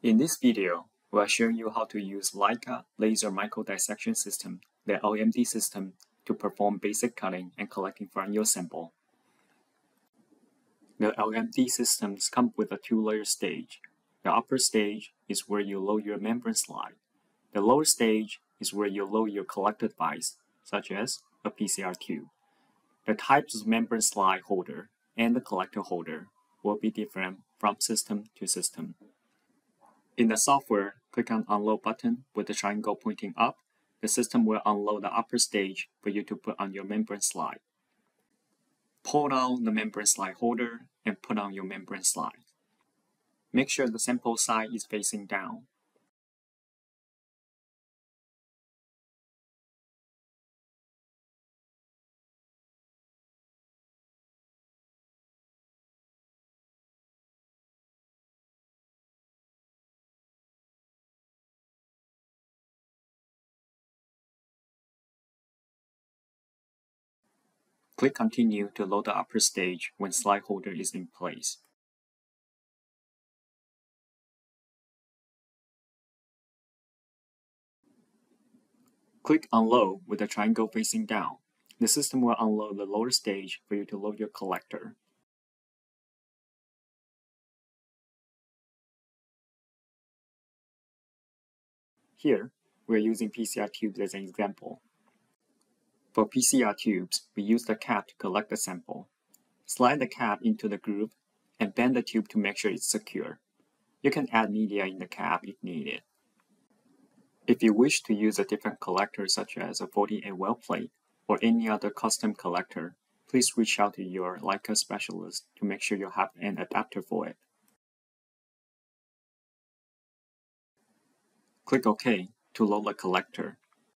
In this video, we will show you how to use Leica laser microdissection system, the LMD system, to perform basic cutting and collecting from your sample. The LMD systems come with a two-layer stage. The upper stage is where you load your membrane slide. The lower stage is where you load your collector device, such as a PCR tube. The types of membrane slide holder and the collector holder will be different from system to system. In the software, click on Unload button with the triangle pointing up. The system will unload the upper stage for you to put on your membrane slide. Pull down the membrane slide holder and put on your membrane slide. Make sure the sample side is facing down. Click Continue to load the upper stage when slide holder is in place. Click Unload with the triangle facing down. The system will unload the lower stage for you to load your collector. Here, we are using PCR tubes as an example. For PCR tubes, we use the cap to collect the sample. Slide the cap into the groove and bend the tube to make sure it's secure. You can add media in the cap if needed. If you wish to use a different collector such as a 48 well plate or any other custom collector, please reach out to your Leica specialist to make sure you have an adapter for it. Click OK to load the collector.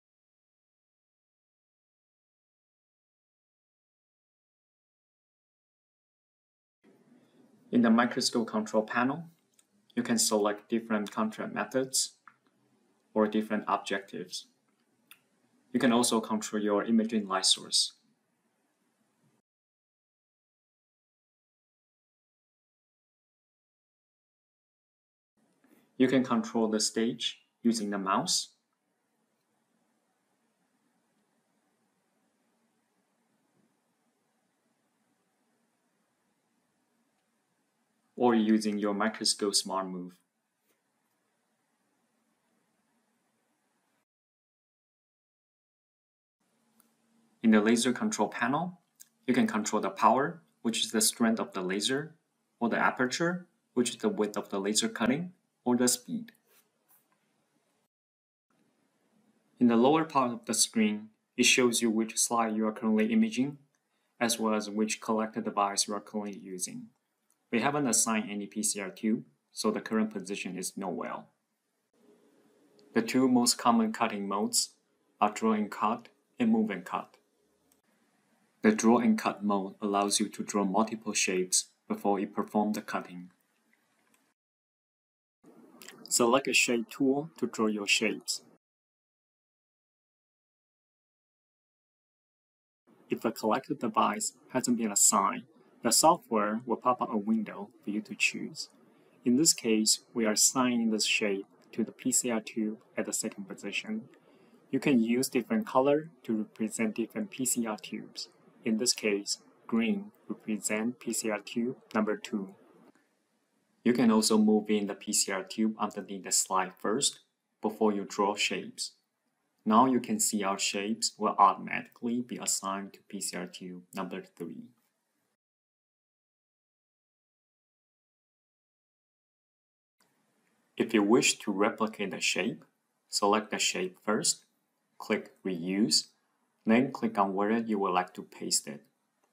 In the microscope control panel, you can select different control methods or different objectives. You can also control your imaging light source. You can control the stage using the mouse. Or using your microscope smart move. In the laser control panel, you can control the power, which is the strength of the laser, or the aperture, which is the width of the laser cutting, or the speed. In the lower part of the screen, it shows you which slide you are currently imaging, as well as which collector device you are currently using. We haven't assigned any PCR tube, so the current position is no well. The two most common cutting modes are draw and cut and move and cut. The draw and cut mode allows you to draw multiple shapes before you perform the cutting. Select a shape tool to draw your shapes. If the collector device hasn't been assigned, the software will pop up a window for you to choose. In this case, we are assigning this shape to the PCR tube at the second position. You can use different color to represent different PCR tubes. In this case, green represents PCR tube number 2. You can also move in the PCR tube underneath the slide first before you draw shapes. Now you can see our shapes will automatically be assigned to PCR tube number 3. If you wish to replicate the shape, select the shape first, click Reuse, then click on where you would like to paste it.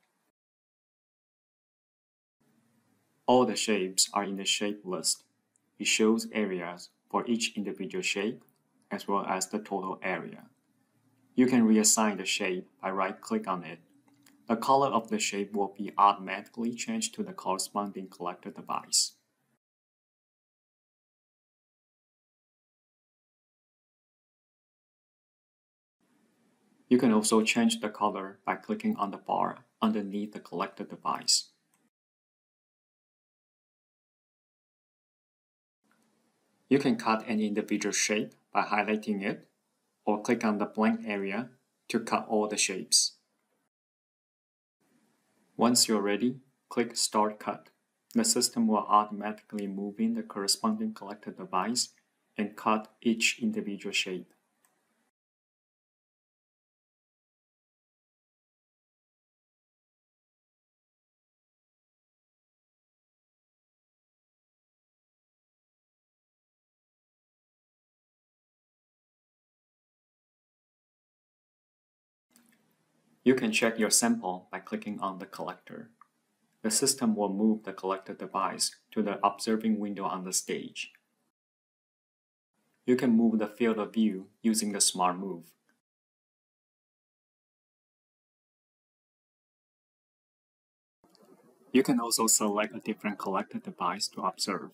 All the shapes are in the shape list. It shows areas for each individual shape, as well as the total area. You can reassign the shape by right-click on it. The color of the shape will be automatically changed to the corresponding collector device. You can also change the color by clicking on the bar underneath the collector device. You can cut any individual shape by highlighting it, or click on the blank area to cut all the shapes. Once you're ready, click Start Cut. The system will automatically move in the corresponding collected device and cut each individual shape. You can check your sample by clicking on the collector. The system will move the collected device to the observing window on the stage. You can move the field of view using the Smart Move. You can also select a different collected device to observe.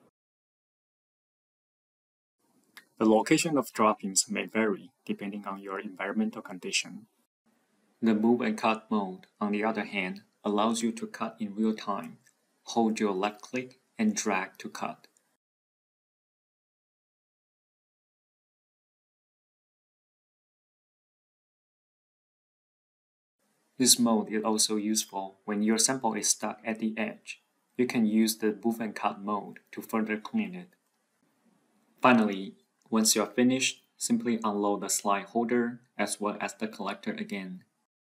The location of droppings may vary depending on your environmental condition. The Move and Cut mode, on the other hand, allows you to cut in real time. Hold your left click and drag to cut. This mode is also useful when your sample is stuck at the edge. You can use the Move and Cut mode to further clean it. Finally, once you're finished, simply unload the slide holder as well as the collector again.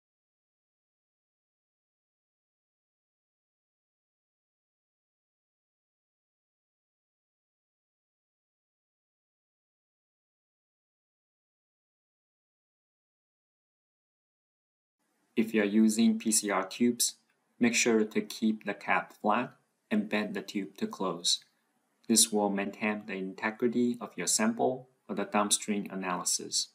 If you are using PCR tubes, make sure to keep the cap flat and bend the tube to close. This will maintain the integrity of your sample for the downstream analysis.